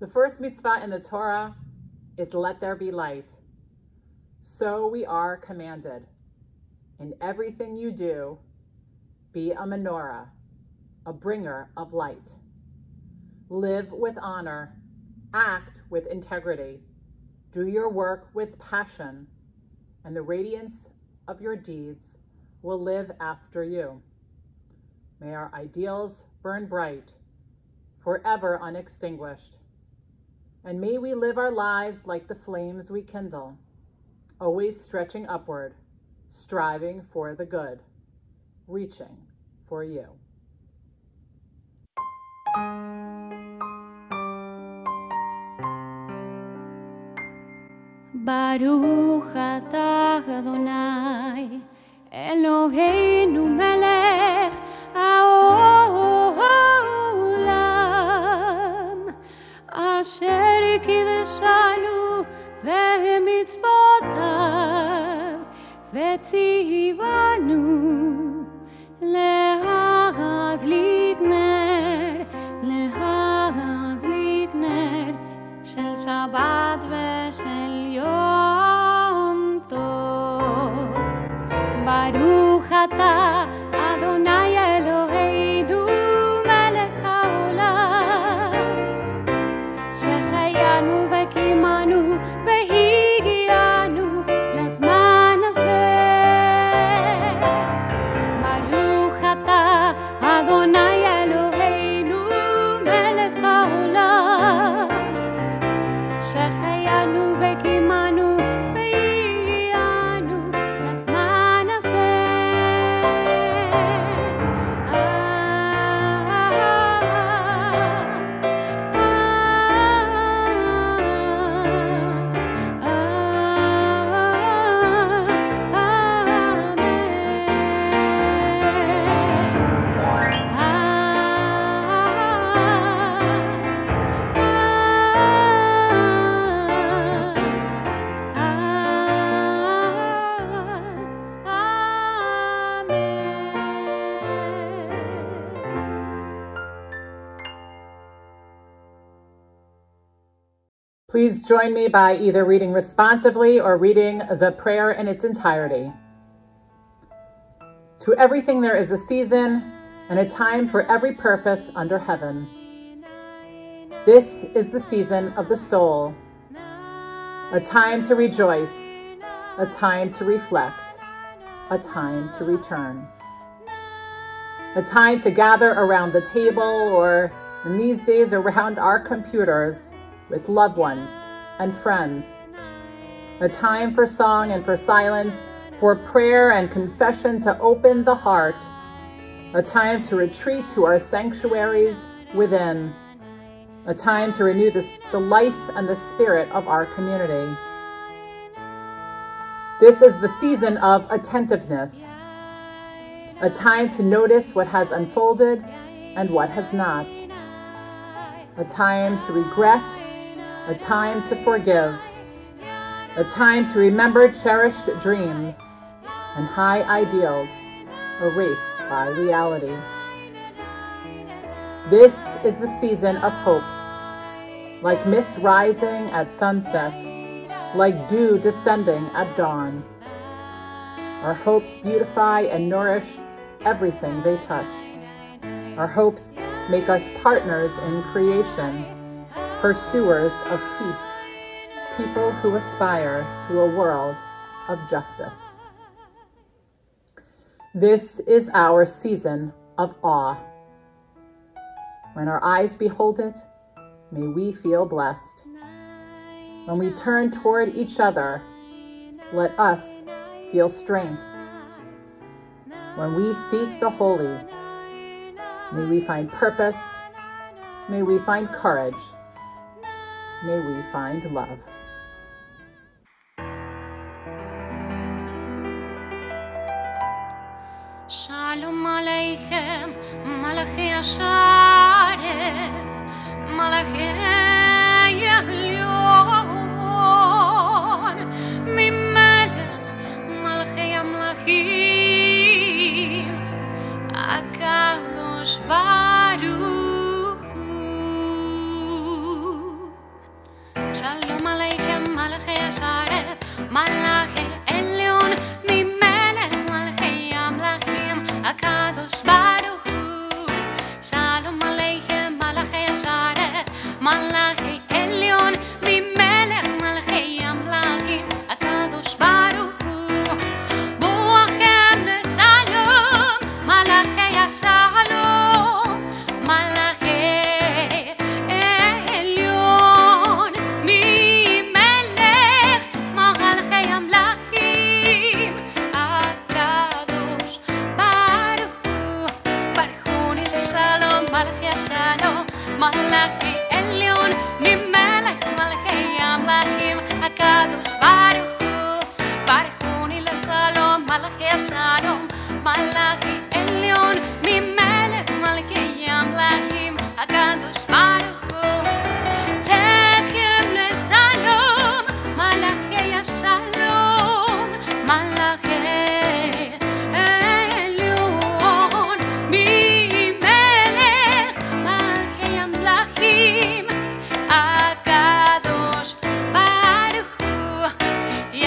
The first mitzvah in the Torah is let there be light. So we are commanded. In everything you do, be a menorah, a bringer of light. Live with honor, act with integrity, do your work with passion, and the radiance of your deeds will live after you. May our ideals burn bright, forever unextinguished. And may we live our lives like the flames we kindle, always stretching upward, striving for the good, reaching for you. Baruch atah Adonai, Eloheinu melech haolam, asher kideshanu v'mitzvotav v'tzivanu להדליק נר של שבת ושל יום טוב. ברוך אתה אדוני אלוהינו מלך העולם, שהחיינו וקיימנו והגיענו לזמן הזה. ברוך אתה אדוני אלוהינו מלך העולם, שהחיינו וקיימנו והגיענו לזמן הזה. Please join me by either reading responsively or reading the prayer in its entirety. To everything there is a season and a time for every purpose under heaven. This is the season of the soul, a time to rejoice, a time to reflect, a time to return. A time to gather around the table, or in these days around our computers, with loved ones and friends. A time for song and for silence, for prayer and confession to open the heart. A time to retreat to our sanctuaries within. A time to renew the life and the spirit of our community. This is the season of attentiveness. A time to notice what has unfolded and what has not. A time to regret, a time to forgive, a time to remember cherished dreams and high ideals erased by reality. This is the season of hope, like mist rising at sunset, like dew descending at dawn. Our hopes beautify and nourish everything they touch. Our hopes make us partners in creation, pursuers of peace, people who aspire to a world of justice. This is our season of awe. When our eyes behold it, may we feel blessed. When we turn toward each other, let us feel strength. When we seek the holy, may we find purpose, may we find courage, may we find love. Shalom Aleichem, Malachi Asharet, Malachi Elyon, Mimelech, Malachi Amlachim, Akadosh Baruch Hu.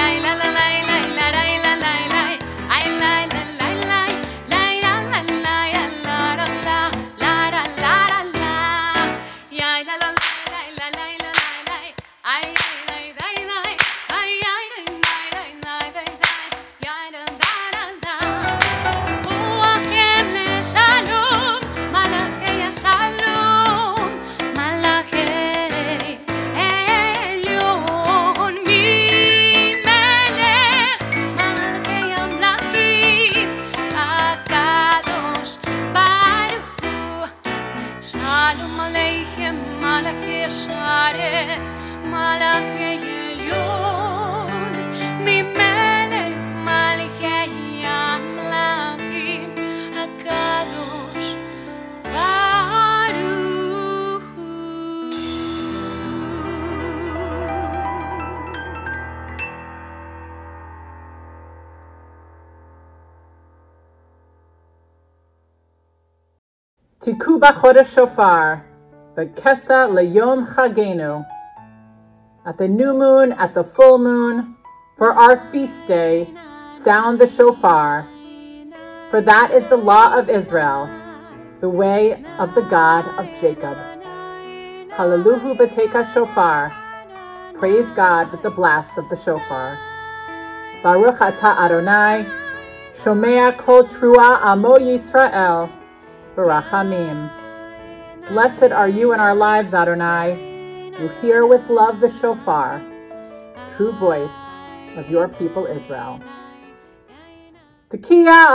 Tiku b'chodesh shofar, v'kesa leyom chagenu. At the new moon, at the full moon, for our feast day, sound the shofar. For that is the law of Israel, the way of the God of Jacob. Hallelujah b'teka shofar. Praise God with the blast of the shofar. Baruch atah Adonai, shomea kol trua amo Yisrael, barachamim. Blessed are you in our lives, Adonai. You hear with love the shofar, true voice of your people Israel. Tekiah!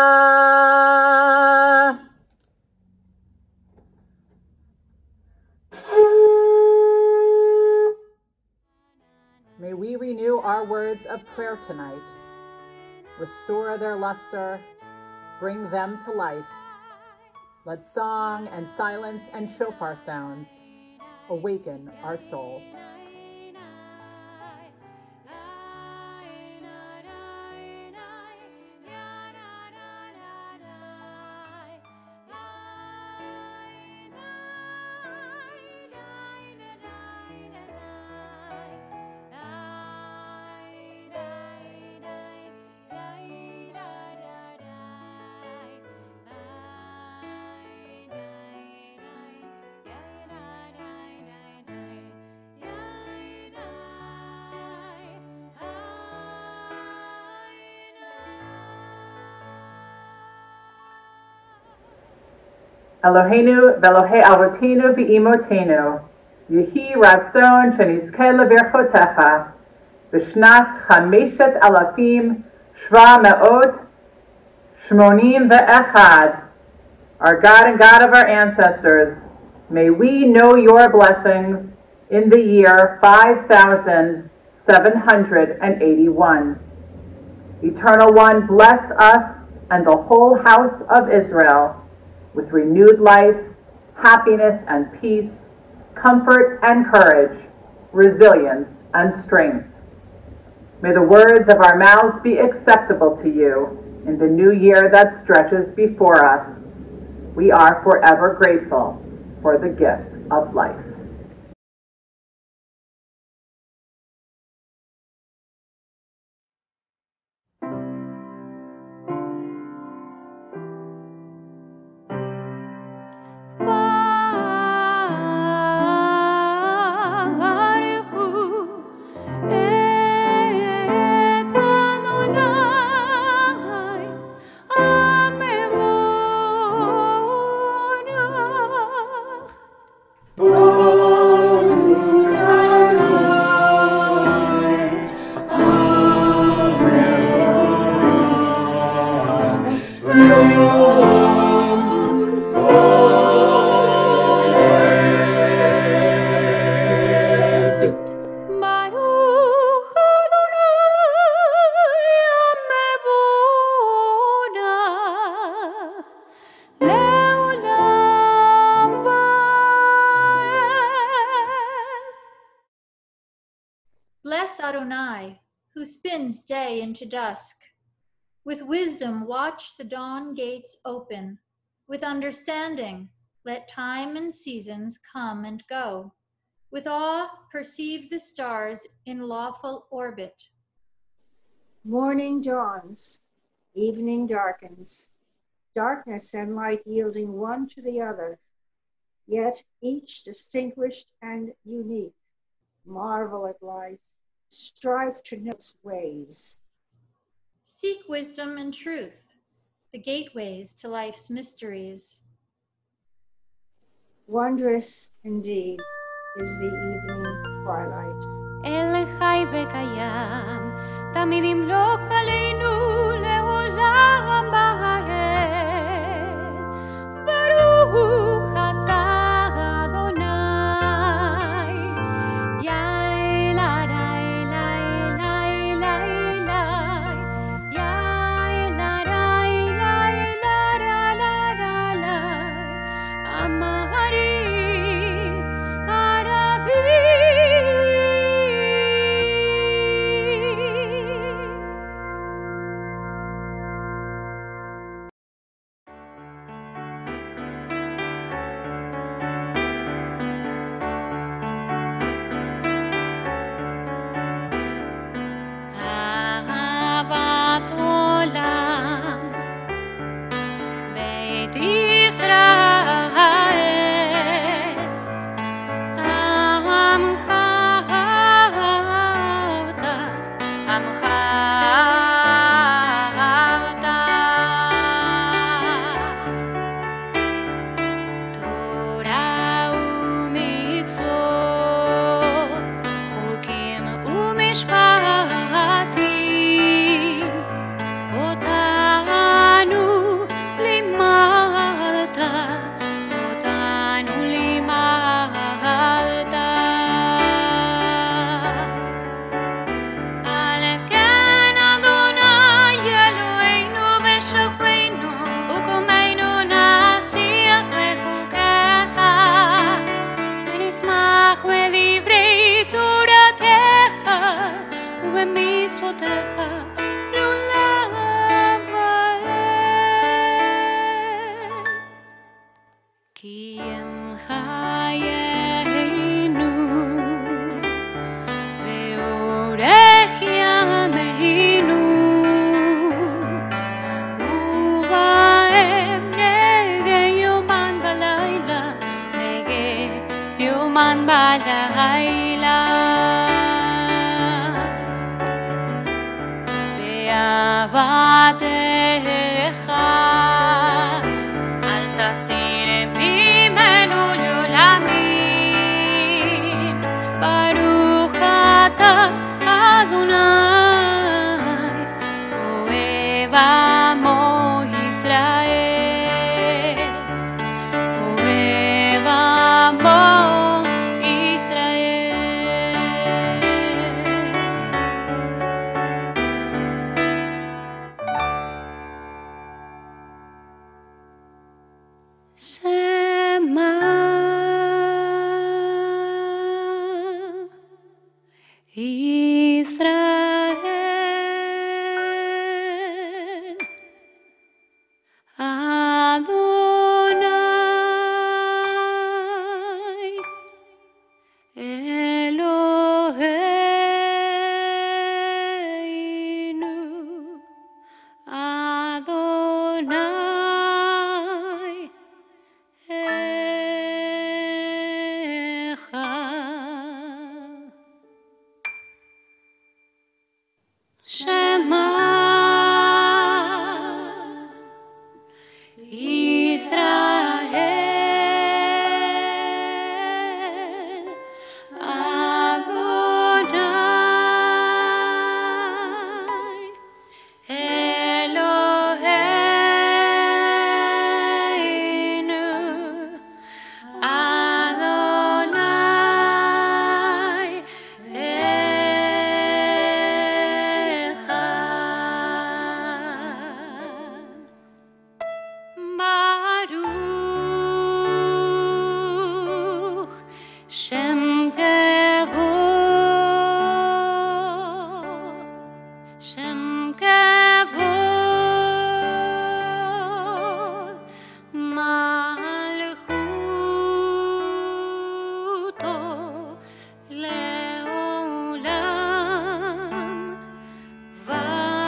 May we renew our words of prayer tonight, restore their luster, bring them to life. Let song and silence and shofar sounds awaken our souls. Eloheinu v'Elohei avotenu v'imotenu, Yehi ratzon shenizkeh leberchotecha, b'shnat chameshet alafim shva me'ot shmonim ve'echad. Our God and God of our ancestors, may we know your blessings in the year 5781. Eternal One, bless us and the whole house of Israel with renewed life, happiness and peace, comfort and courage, resilience and strength. May the words of our mouths be acceptable to you in the new year that stretches before us. We are forever grateful for the gift of life. Bless Adonai, who spins day into dusk. With wisdom watch the dawn gates open. With understanding let time and seasons come and go. With awe perceive the stars in lawful orbit. Morning dawns, evening darkens, darkness and light yielding one to the other, yet each distinguished and unique. Marvel at life, strive to know its ways. Seek wisdom and truth, the gateways to life's mysteries. Wondrous indeed is the evening twilight. אל חי וקיים, תמיד ימלוך עלינו לעולם בהר. ברוך אתה אדוני, יאי לי לי לי לי לי, יאי לי לי לי לי לי, אמרי ערבי. אהבת עולם, בית ישראל, עמך אהבת, עמך אהבת. תורה ומצוות, חוקים ומשפטים, אותנו לימדת, אותנו לימדת. על כן אדוני אלוהינו בשוכבנו, וקומנו נשיח בחוקיך, ונשמח בדברי תורתך ובמצוותיך לעולם ועד. כי הם חיינו ואורך ימינו, ובהם נגה יומן בלילה, נגה יומן בלילה. באהבתך אל תסיר ממנו לעולמים. ברוך אתה אדוני, אוהב עמו ישראל, אוהב עמו ישראל. שמע ישראל, אדוני אלוהינו, אדוני אחד. שמע ישראל, אדוני אלוהינו, אדוני אחד. ברוך שם כבוד, שם כבוד, מלכותו לעולם ועד.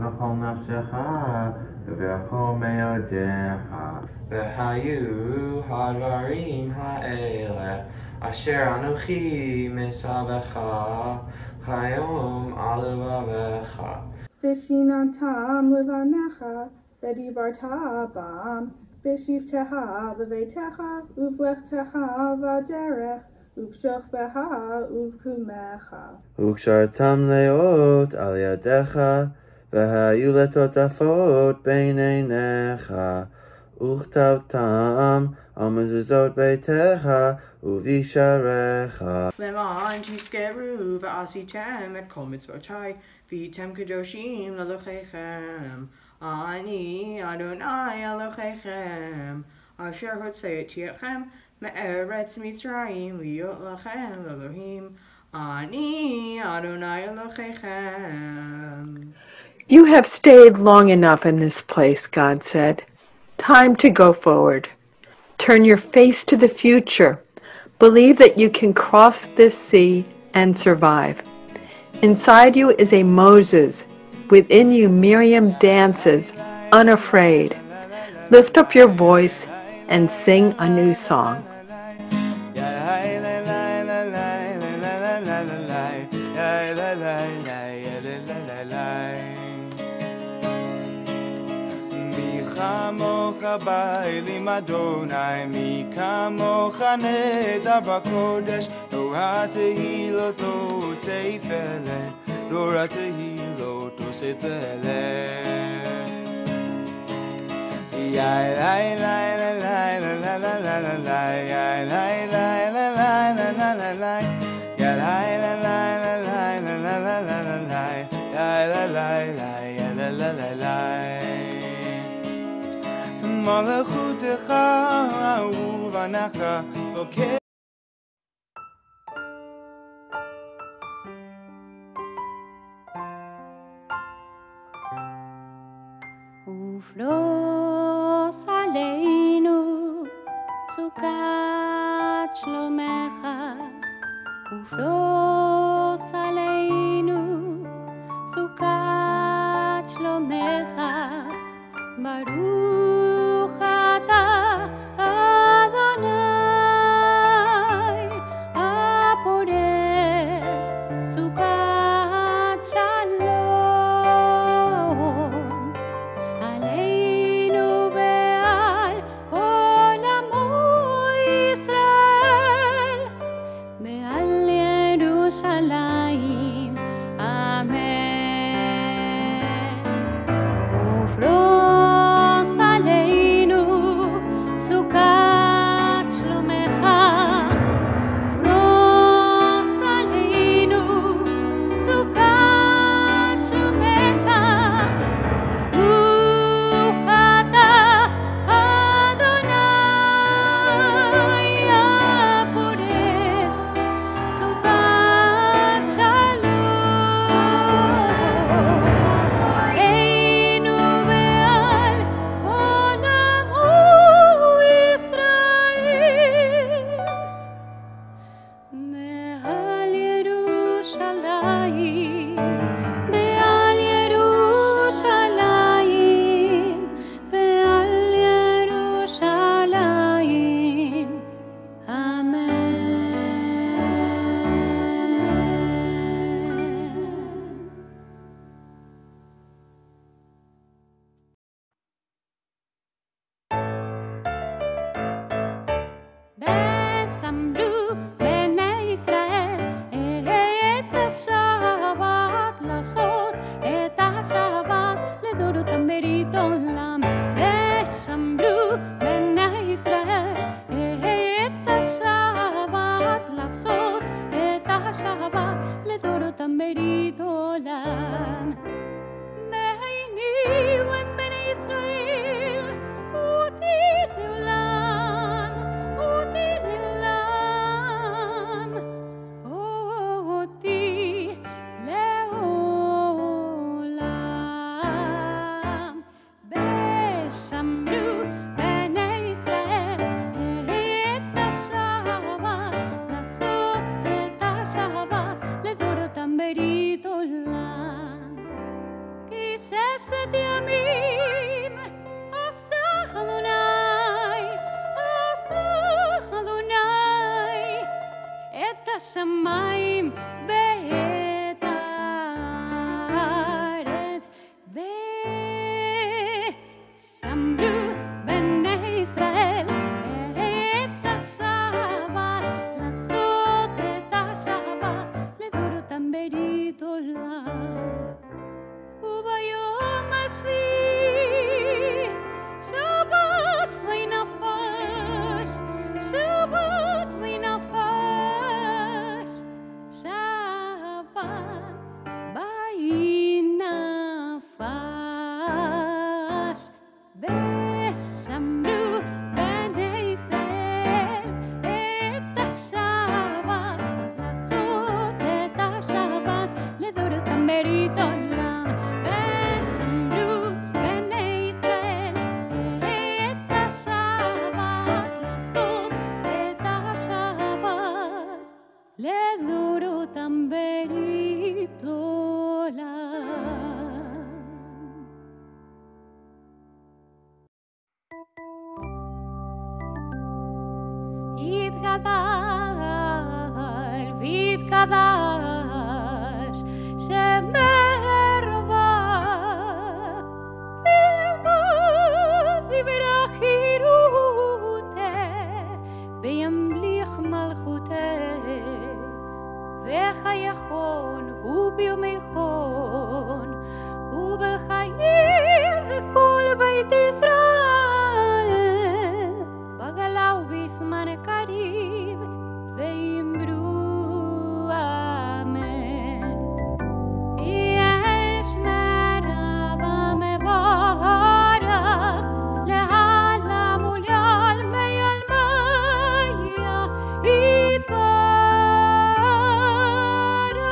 בכל נפשך ובכל מאודיך והיו הדברים האלה אשר אנוכי מצווך היום על לבבך ושיננתם לבניך ודיברת בם בשבתך בביתך ובלכתך בדרך ובשוכבך ובקומך וקשרתם לאות על ידך והיו לטוטפות בין עיניך וכתבתם על מזוזות ביתך ובשעריך למען תזכרו ועשיתם את כל מצוותיי והייתם קדושים לאלוהיכם אני אדוני אלוהיכם אשר הוצאתי אתכם מארץ מצרים להיות לכם אלוהים אני אדוני אלוהיכם. You have stayed long enough in this place, God said. Time to go forward. Turn your face to the future. Believe that you can cross this sea and survive. Inside you is a Moses. Within you Miriam dances, unafraid. Lift up your voice and sing a new song. כמוך באלים אדוני, מי כמוך נדר בקודש, תורה תהילות תוסיף אלה, תורה תהילות תוסיף אלה. יאי לי לי לי לי לי לי לי לי יאי לי לי לי לי לי לי לי יאי לי לי לי לי לי לי לי לי מלכותך ובנך בוקר ופרוס עלינו סוכת שלומך ופרוס עלינו סוכת שלומך ברוך אתה אדוני הפורס סוכת שלום עלינו ועל כל עמו ישראל ועל ירושלים אמן ופרוס עלינו סוכת שלומך פרוס עלינו סוכת שלומך ברוך אתה אדוני הפורס סוכת שלום עלינו ועל כל עמו ישראל מעל ירושלים מעל ירושלים ועל ירושלים אמן ושמרו בני ישראל את השבת לעשות את השבת לדורותם ברית עולם ושמרו בני ישראל את השבת לעשות את השבת לדורותם ברית עולם ביני ובין ישראל אותי לעולם אותי לעולם אותי לעולם ושמרו בני ישראל את השבת לעשות את השבת לדורותם ברית עולם כי ויתקדש שמרבה וילמוד יברך חירותה וימליך מלכותה וחייכון וביומייכון ובחיים לכל בית ישראל בגלה ובזמן קריב ויאמרו אמן. יש מרב המברך לעלם ולעלמי עלמיה יתברך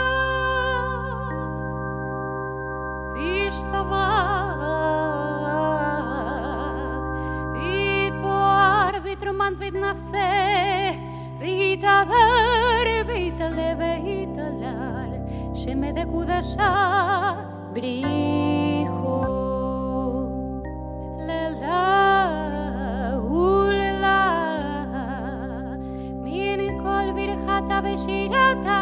וישתבח ויתבואר ויתרומן ויתנשא ויתהדר ויתעלה ויתהלל שמדקודשה בריחו לילה ולילה מן כל ברכתה ושירתה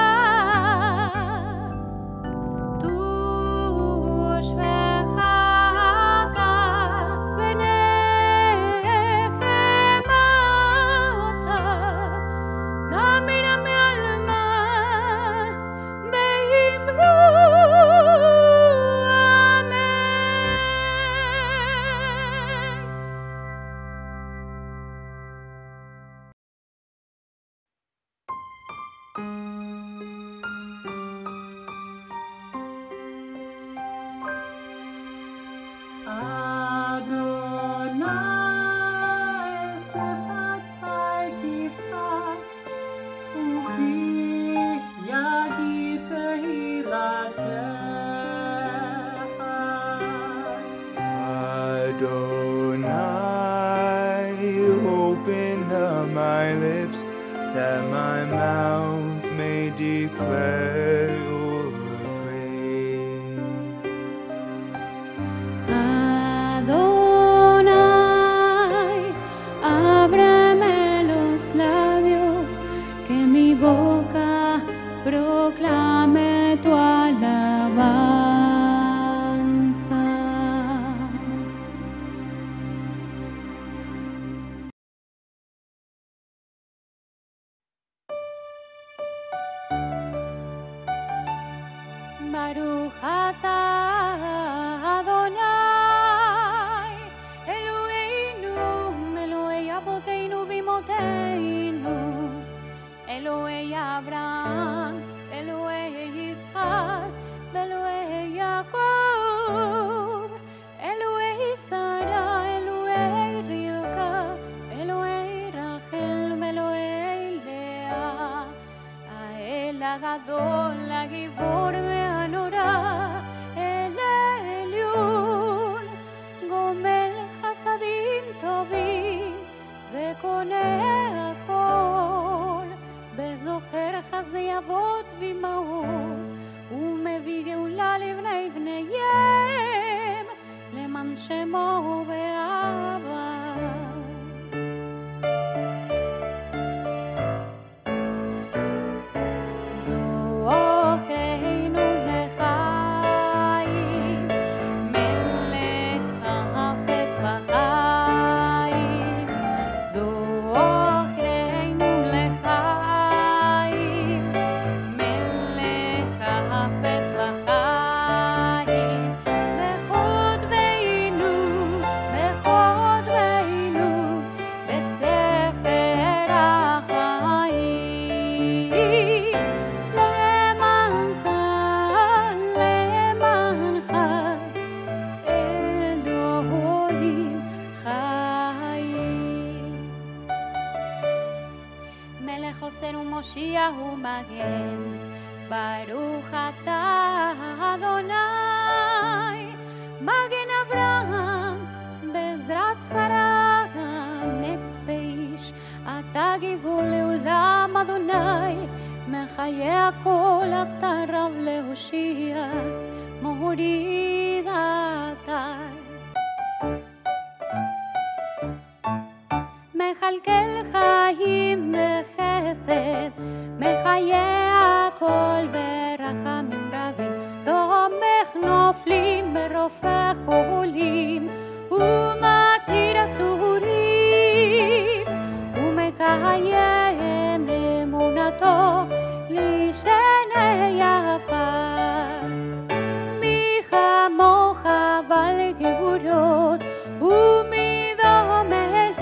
that my mouth may declare your praise. Adonai, ábreme los labios, que mi boca proclame tu alabanza. Baruch atah Adonai Eloheinu Elohei Avoteinu v'Imoteinu Elohei Abraham Elohei Yitzchak Elohei Yaakov Elohei Sara Elohei Rivka Elohei Rachel Elohei Lea Ha'el Hagadol Hagibor El Elyon Gomel Hasadim Tovim Vekoneh Hakol Bezocher Chasdei Avot V'imaot Umevi Geula Livnei Bneihem Leman Shemo Be'ava Moshiach Magen Baruch atah Adonai Magen Avraham Bezrat Sarah Next page Ata Givul Leolam Adonai Mechaye Akol Ata Rav Lehoshia Mohorid Atai Mechalkel Chaim מחיה הכל ברחמים רבים, סומך נופלים ברופא חולים, ומתיר אסורים, ומקיים אמונתו לשני עפר. מי כמוך בעל גבורות ומידו מלך,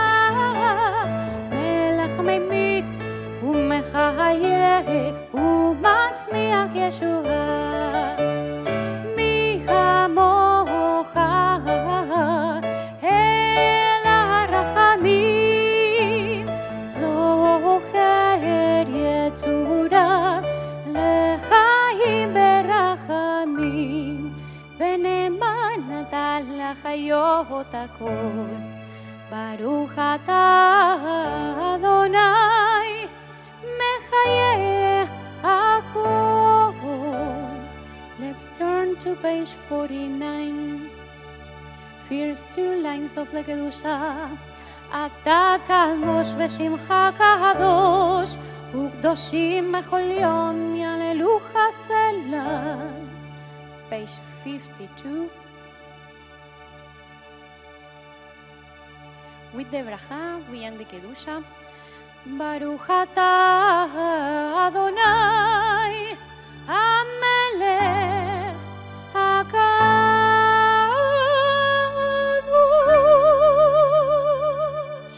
מלך ממית ומחיה ומצמיח ישועה. מי כמוך אל הרחמים, זוכר יצוריו לחיים ברחמים, ונאמן אתה לחיות הכל. ברוך אתה אדוני מחיה הכל. Let's turn to page 49. First two lines of the Kedusha. אתה קדוש ושמך קדוש, וקדושים בכל יום יעללוך סלע. Page 52. With the bracha, we end the Kedusha. Baruch atah Adonai HaMelech HaKadosh.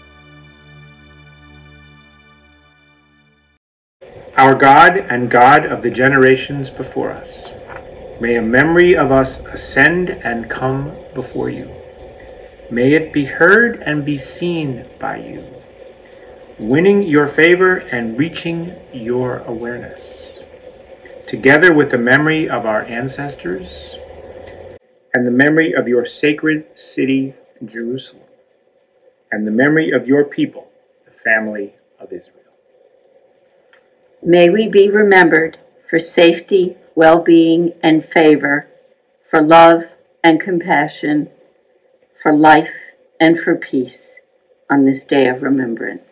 Our God and God of the generations before us, may a memory of us ascend and come before you. May it be heard and be seen by you, winning your favor and reaching your awareness, together with the memory of our ancestors and the memory of your sacred city, Jerusalem, and the memory of your people, the family of Israel. May we be remembered for safety, well-being, and favor, for love and compassion, for life and for peace on this day of remembrance.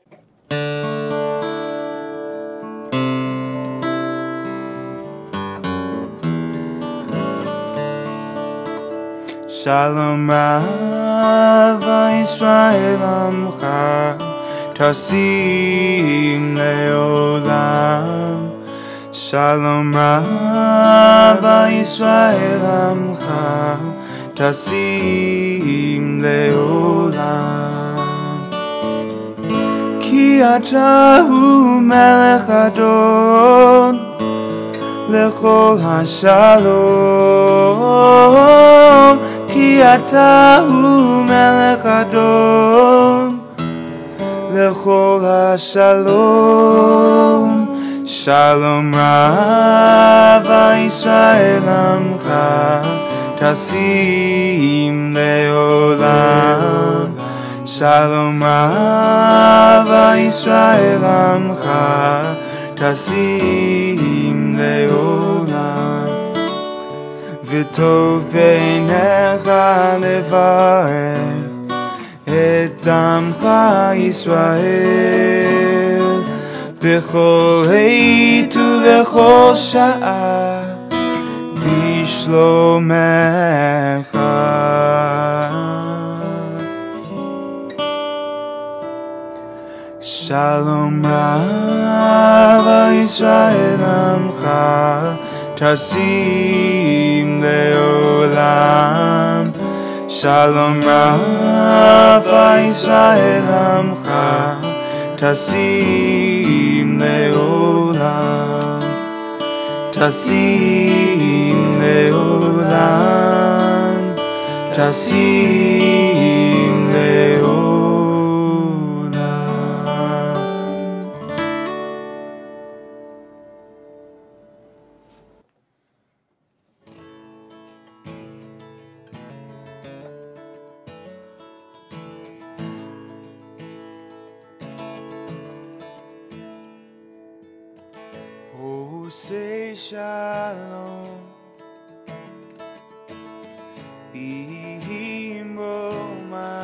Shalom Rav Yisrael Amcha Tasim Leolam. Shalom Rav Yisrael Amcha Tasim Leolam. Ki ata hu melech adon lechol hashalom. Ki ata hu melech adon lechol hashalom. Shalom Rav Yisrael Amcha Tasim Leolam. Shalom Rav Yisrael Amcha Tasim Leolam. V'tov beinecha levarech et amcha Yisrael b'chol heit u'b'chol sha'ah b'shlomecha. Shalom Rav Yisrael Amcha Tasim Leolam. Shalom Rav Yisrael Amcha Tasim Leolam. Tasim Leolam. Tasim Leolam. Oh, say shalom,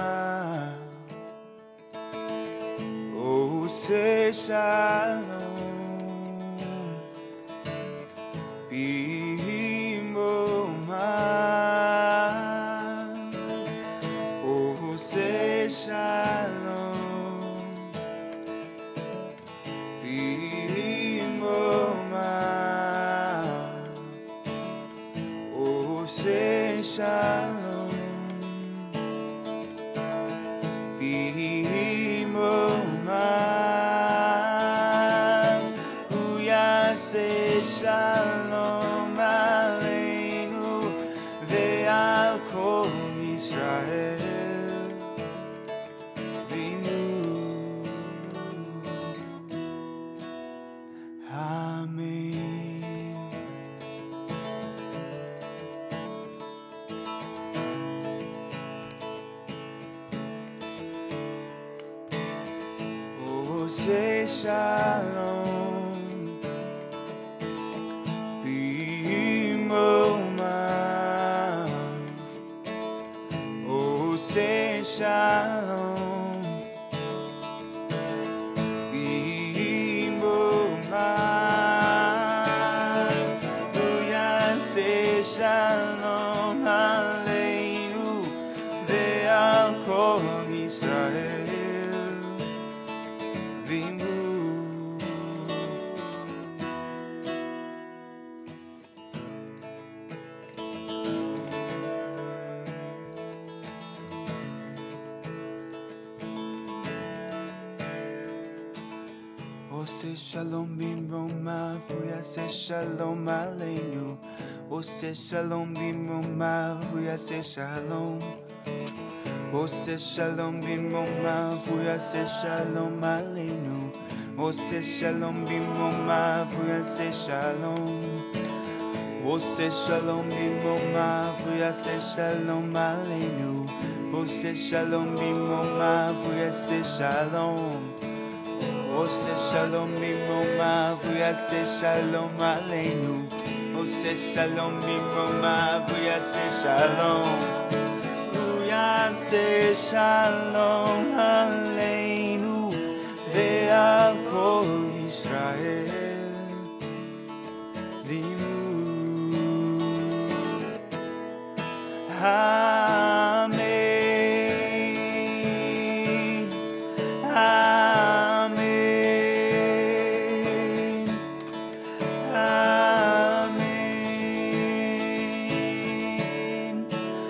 Imroma. Oh, say shalom, Shalom aleinu ve'al kol Yisrael v'nu. Amen. Oh, say shalom. Say shalom, say shalom aleinu ve'al kol Yisrael v'nu. Ose shalom bimromav, v'yaseh shalom aleinu. Ose shalom bimromav, v'yaseh shalom. Ose shalom bimromav, v'yaseh shalom aleinu. Ose shalom bimromav, v'yaseh shalom. Ose shalom bimromav, v'yaseh shalom aleinu. Ose shalom bimromav, v'yaseh shalom. Ose shalom bimromav, v'yaseh shalom aleinu. Ose shalom bimromav, v'yaseh shalom. V'yaseh shalom aleinu ve'al kol Yisrael v'nu. Amen. Amen. Amen.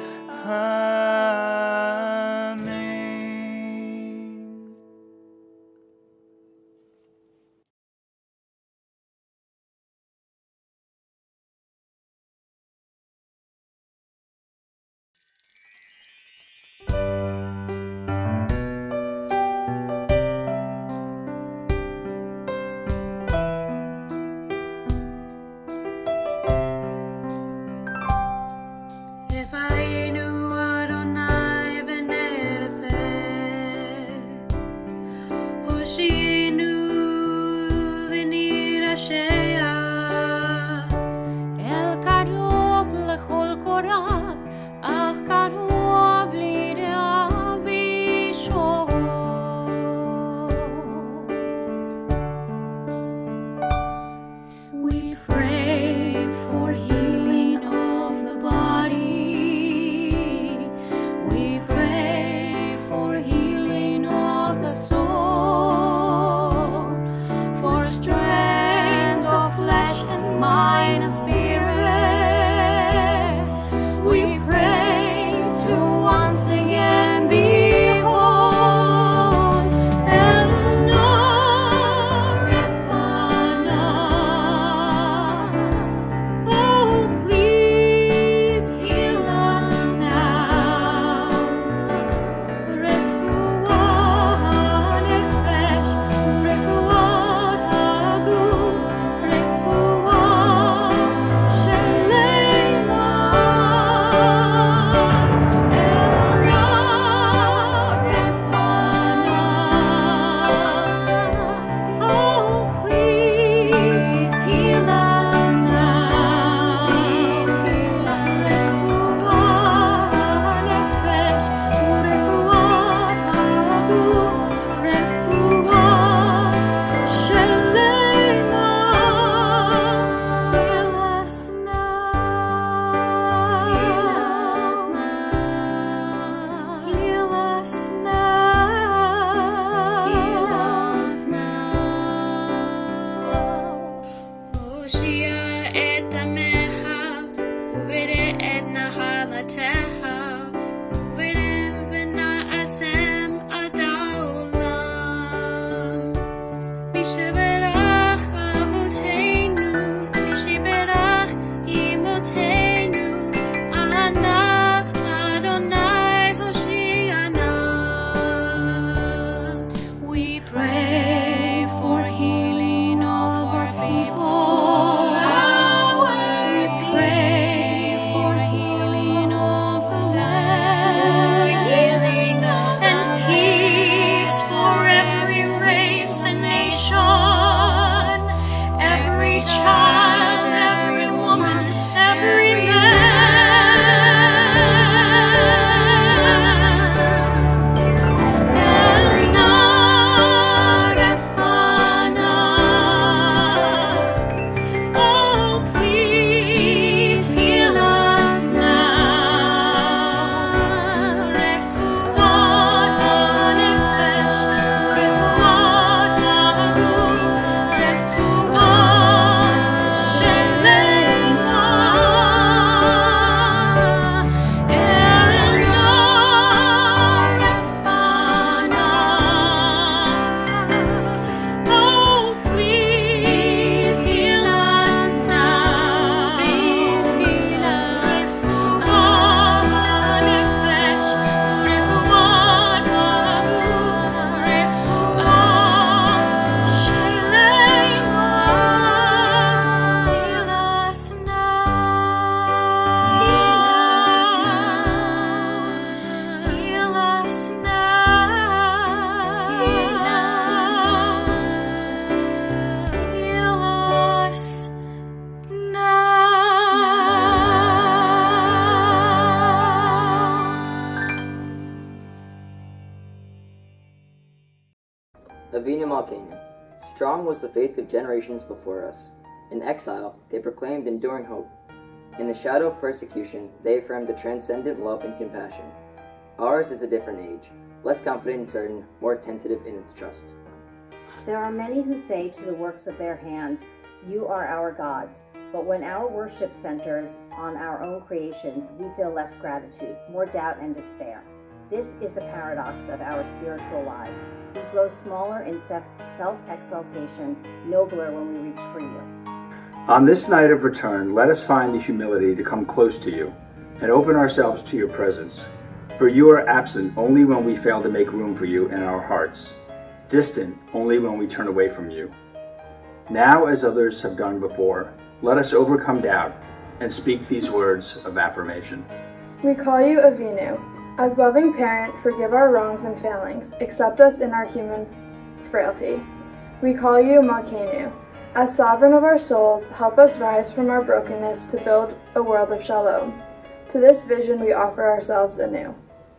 Amen. Avinu Malkeinu. Strong was the faith of generations before us. In exile, they proclaimed enduring hope. In the shadow of persecution, they affirmed the transcendent love and compassion. Ours is a different age, less confident and certain, more tentative in its trust. There are many who say to the works of their hands, "You are our gods." But when our worship centers on our own creations, we feel less gratitude, more doubt and despair. This is the paradox of our spiritual lives. We grow smaller in self-exaltation, nobler when we reach for you. On this night of return, let us find the humility to come close to you and open ourselves to your presence. For you are absent only when we fail to make room for you in our hearts, distant only when we turn away from you. Now, as others have done before, let us overcome doubt and speak these words of affirmation. We call you Avinu. As loving parent, forgive our wrongs and failings. Accept us in our human frailty. We call you Malkeinu. As sovereign of our souls, help us rise from our brokenness to build a world of shalom. To this vision we offer ourselves anew.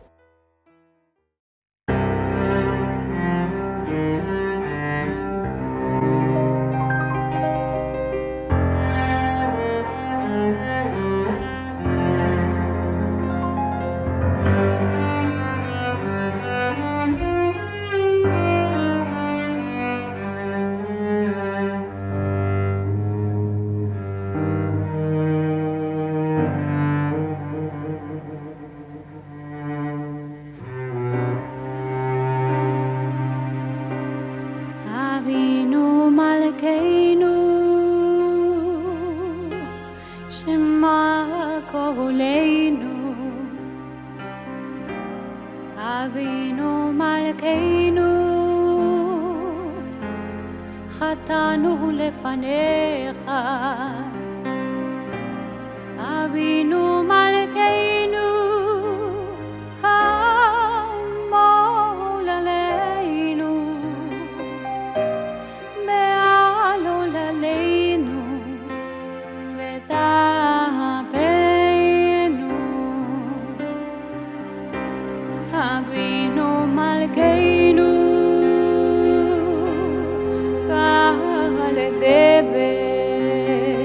Avinu Malkeinu, Shema Koleinu. Avinu Malkeinu, Chatanu lefanecha. Avinu Malkeinu, Avinu Malkeinu, Kal Dever.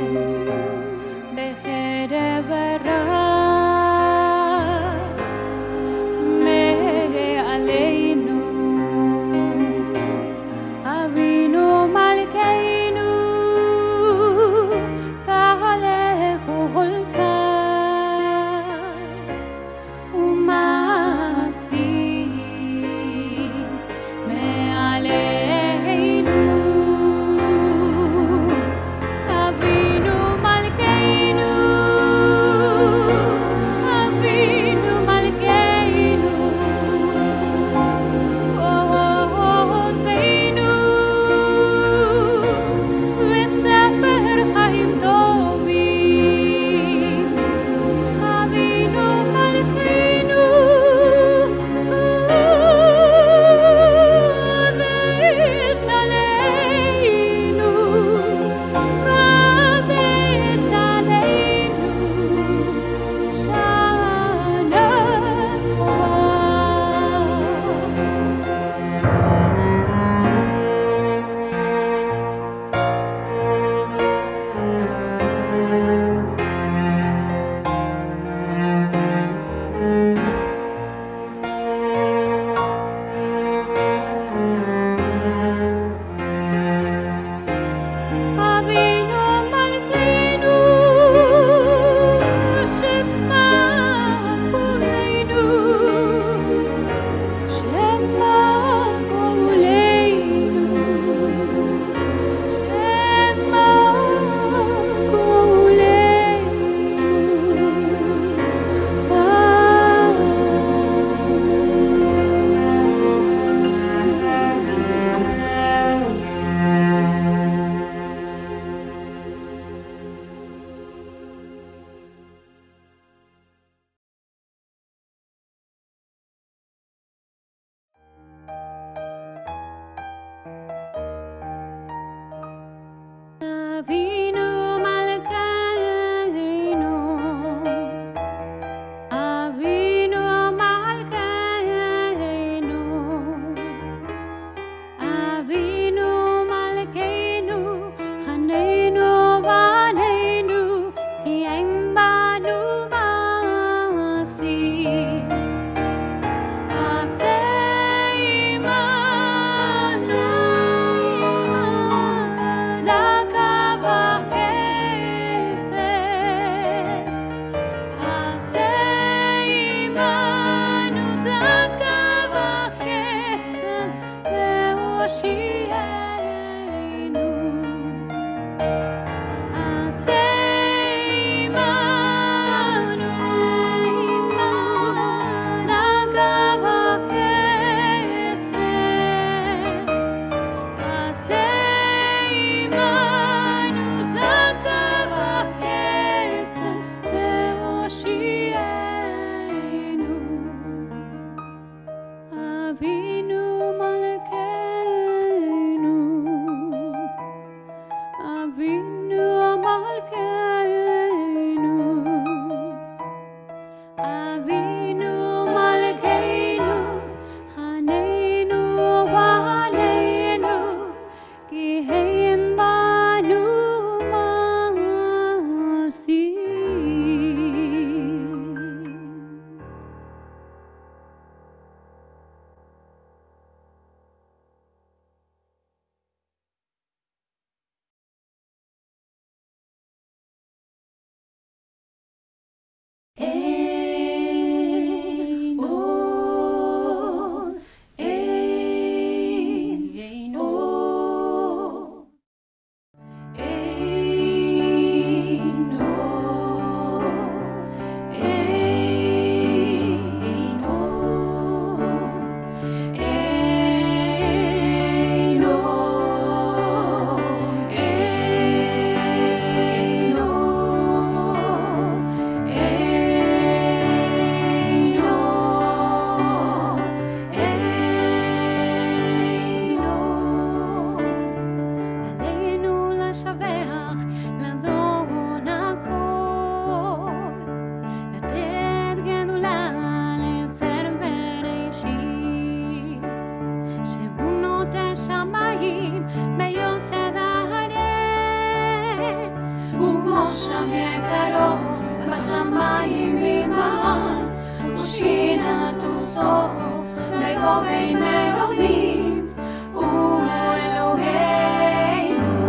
שם יקרו, בשמיים ממעל, ושכינת עושו, לגובי מרומים, הוא אלוהינו,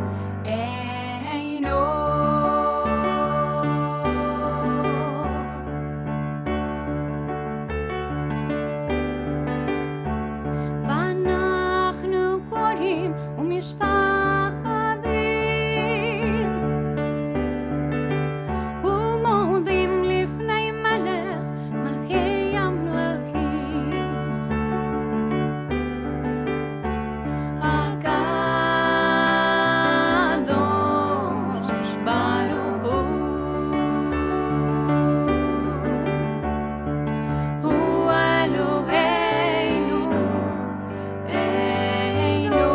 אינו. ואנחנו קוראים ומשתחווים, ומודים לפני מלך מלכי המלכים, הקדוש ברוך הוא אלוהינו, אינו.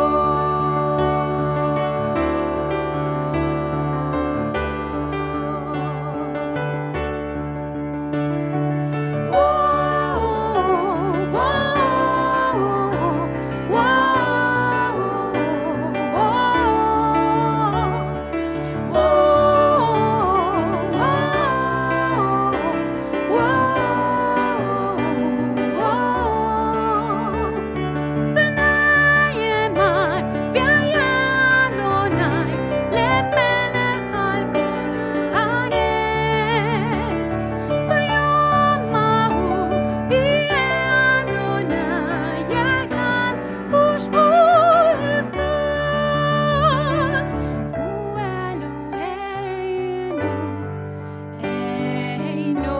ונאמר והיה אדוני למלך על כל הארץ, ביום ההוא יהיה אדוני אחד ושמו אחד, הוא אלוהינו, אינו.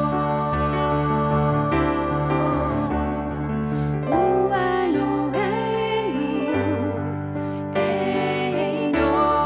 הוא אלוהינו, אינו.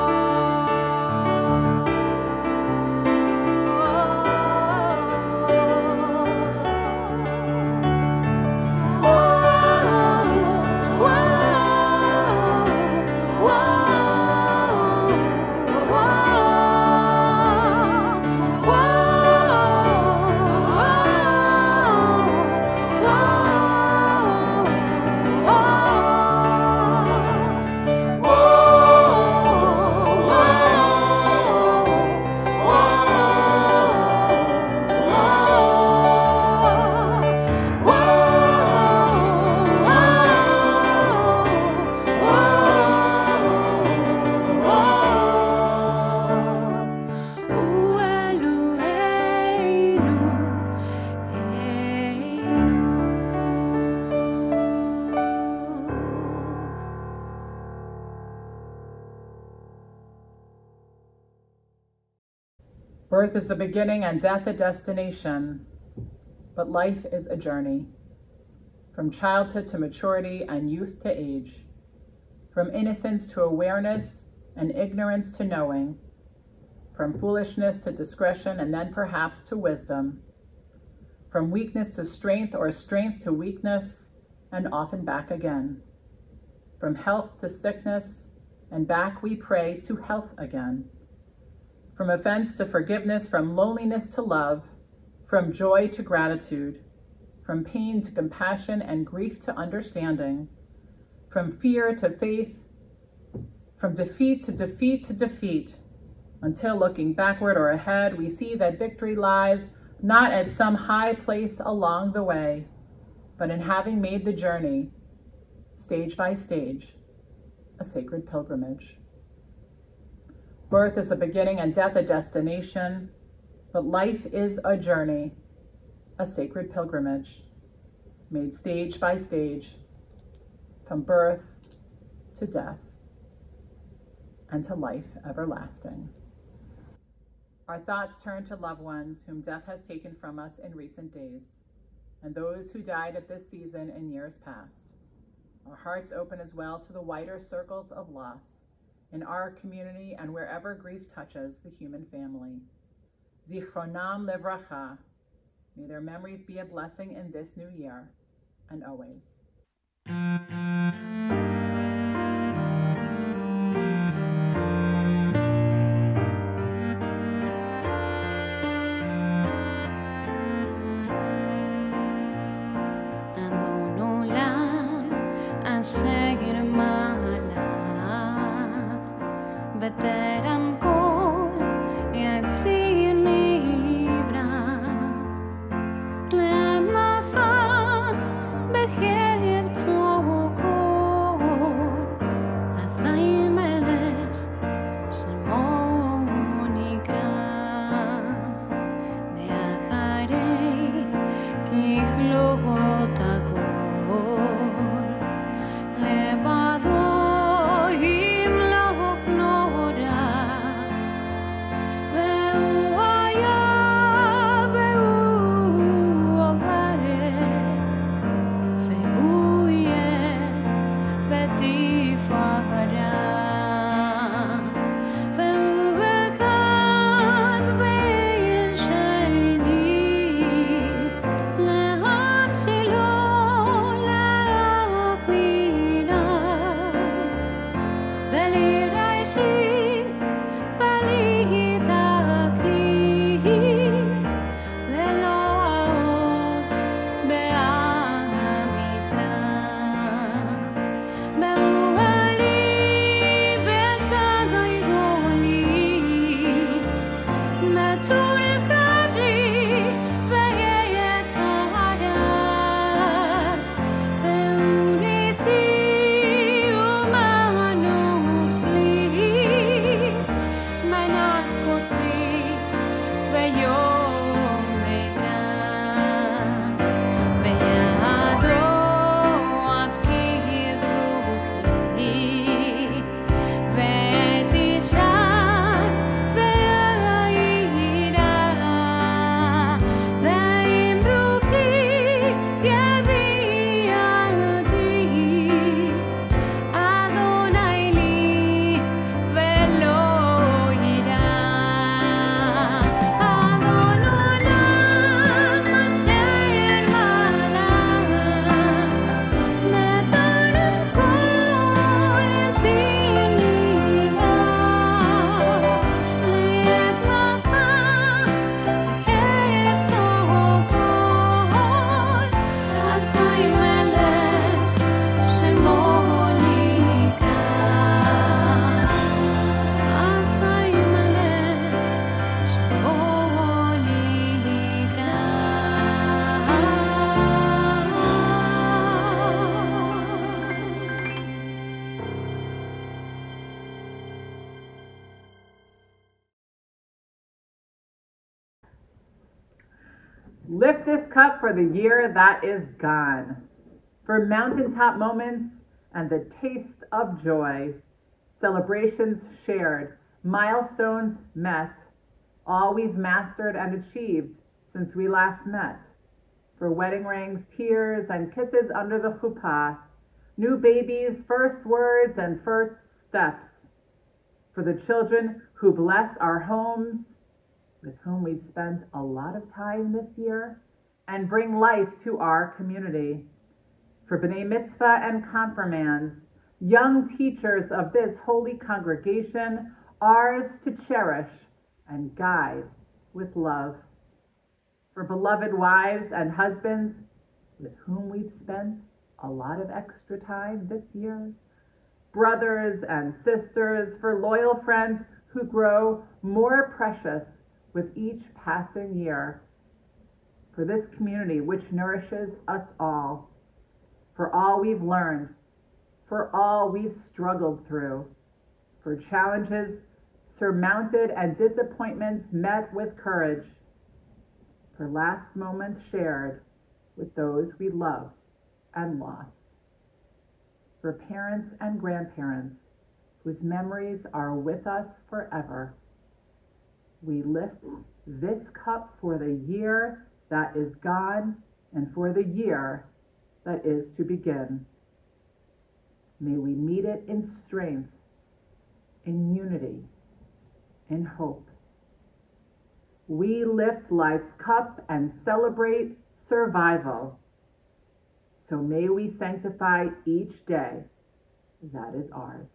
הוא אלוהינו, Birth is a beginning and death a destination, but life is a journey. From childhood to maturity and youth to age, from innocence to awareness and ignorance to knowing, from foolishness to discretion and then perhaps to wisdom, from weakness to strength or strength to weakness and often back again, from health to sickness and back we pray to health again, from offense to forgiveness, from loneliness to love, from joy to gratitude, from pain to compassion and grief to understanding, from fear to faith, from defeat to defeat to defeat, until looking backward or ahead, we see that victory lies not at some high place along the way, but in having made the journey, stage by stage, a sacred pilgrimage. Birth is a beginning and death a destination, but life is a journey, a sacred pilgrimage, made stage by stage, from birth to death and to life everlasting. Our thoughts turn to loved ones whom death has taken from us in recent days, and those who died at this season in years past. Our hearts open as well to the wider circles of loss in our community and wherever grief touches the human family. Zichronam levracha. May their memories be a blessing in this new year and always. הסגר מהלך, בטרם כל Lift this cup for the year that is gone, for mountaintop moments and the taste of joy, celebrations shared, milestones met, all we've mastered and achieved since we last met, for wedding rings, tears, and kisses under the chuppah, new babies' first words and first steps, for the children who bless our homes, with whom we've spent a lot of time this year, and bring life to our community, for B'nai Mitzvah and confirmands, young teachers of this holy congregation, ours to cherish and guide with love, for beloved wives and husbands with whom we've spent a lot of extra time this year, brothers and sisters, for loyal friends who grow more precious with each passing year, for this community which nourishes us all, for all we've learned, for all we've struggled through, for challenges surmounted and disappointments met with courage, for last moments shared with those we loved and lost, for parents and grandparents whose memories are with us forever. We lift this cup for the year that is gone and for the year that is to begin. May we meet it in strength, in unity, in hope. We lift life's cup and celebrate survival. So may we sanctify each day that is ours.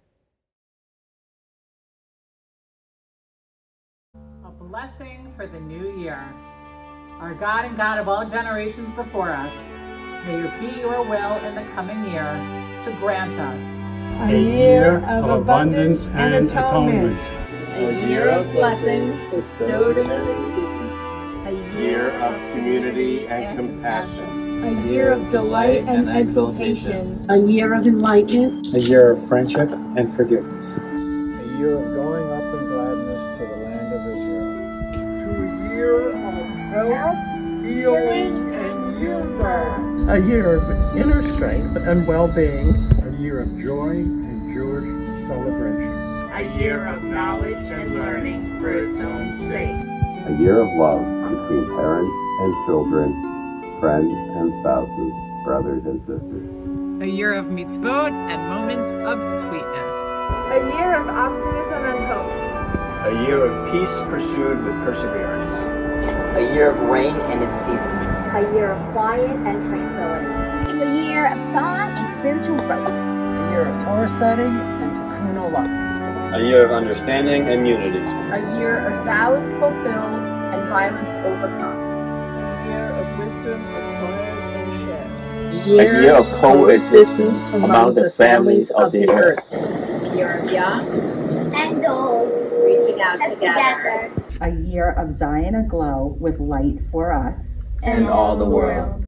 A blessing for the new year. Our God and God of all generations before us, may it be your will in the coming year to grant us a year of abundance and atonement, a year of blessings bestowed in the season, a year of community and compassion, a year of delight and exultation, a year of enlightenment, a year of friendship and forgiveness, a year of going up in gladness to the land of Israel, to a year of health, healing, and humor, a year of inner strength and well-being, a year of joy and Jewish celebration, A year of knowledge and learning for its own sake. A year of love between parents and children, friends and spouses, brothers and sisters. A year of mitzvot and moments of sweetness. A year of optimism and hope. A year of peace pursued with perseverance. A year of rain and its season. A year of quiet and tranquility. A year of song and spiritual growth. A year of Torah study and tikkun olam. A year of understanding and unity. A year of vows fulfilled and violence overcome. A year of wisdom acquired and shared. A year of coexistence among the families of the earth. A year of young and old reaching out together. A year of Zion aglow with light for us and all the world.